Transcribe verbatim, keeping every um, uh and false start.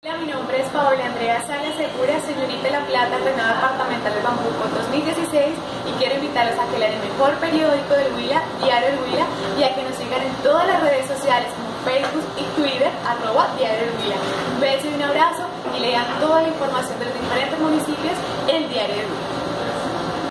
Hola, mi nombre es Paola Andrea Salas Segura, señorita de La Plata, Renado Departamental del Bambuco dos mil dieciséis, y quiero invitarlos a que lean el mejor periódico del Huila, Diario del Huila, y a que nos sigan en todas las redes sociales como Facebook y Twitter, arroba Diario del Huila. Un beso y un abrazo, y lean toda la información de los diferentes municipios en Diario del Huila.